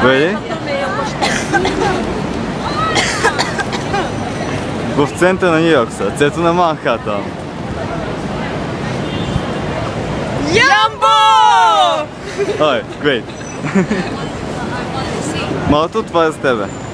Really? В центъра на Ню Йорк са, цето на Манхатън. Ямбо! Ой, great. Малото, това е за тебе.